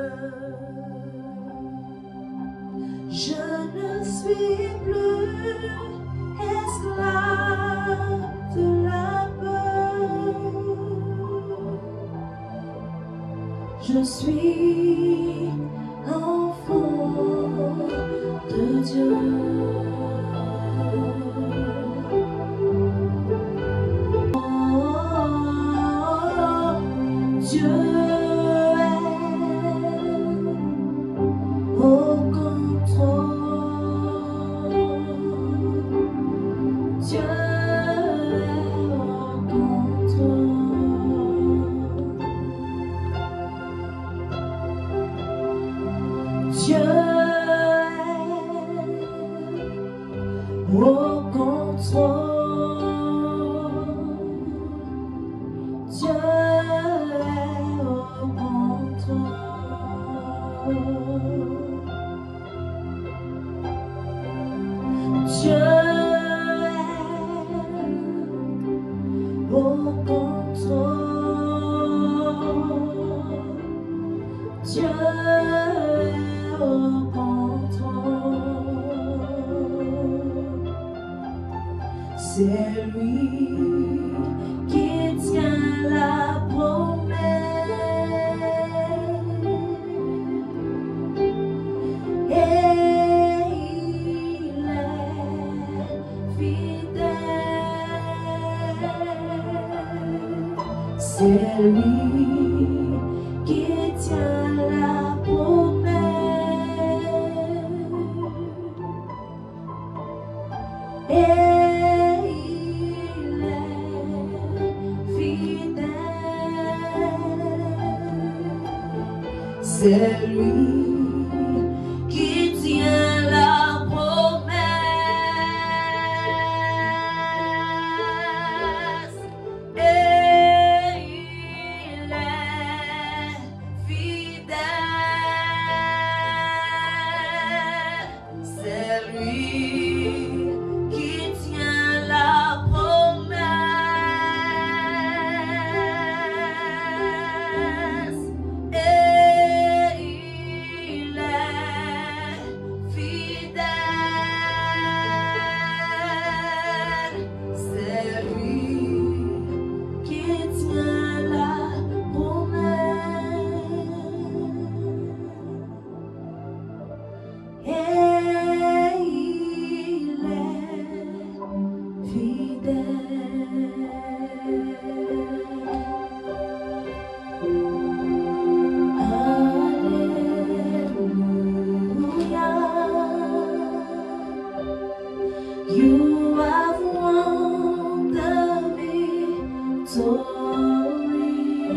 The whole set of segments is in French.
Je ne suis plus esclave de la peur. Je suis enfant de Dieu. Dieu est au contrôle. Dieu est au contrôle. Dieu est au contrôle. Dieu est au contrôle. Dieu est au contrôle. Dieu est au contrôle. C'est lui qui tient la promesse et il est fidèle. C'est lui qui tient la promesse et il est fidèle. C'est lui qui tient la promesse et il est fidèle. C'est lui qui tient la promesse et il est fidèle. C'est lui qui tient la promesse et il est fidèle. Hallelujah. You have won the victory.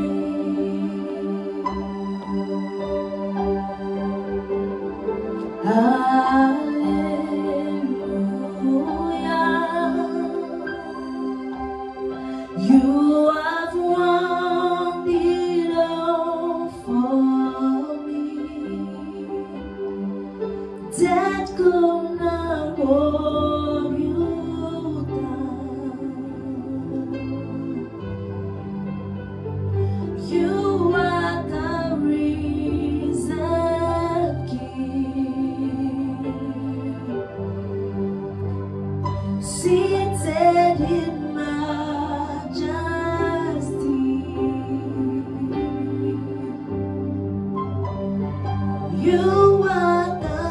Hallelujah. You have won it all for me. Death could not hold you down. You are the risen King, seated in majesty. You are the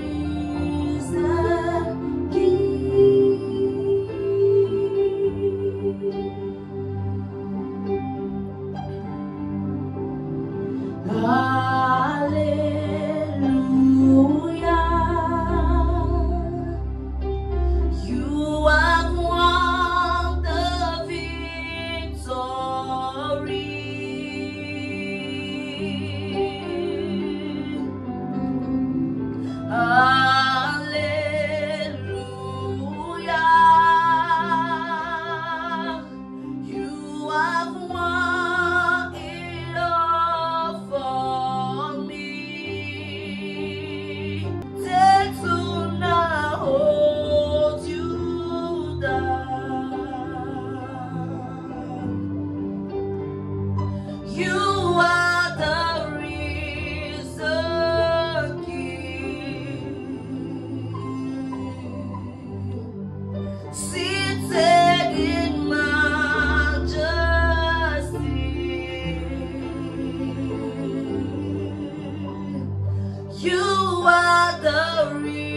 risen King. Hallelujah. You have won the victory. You are the reason.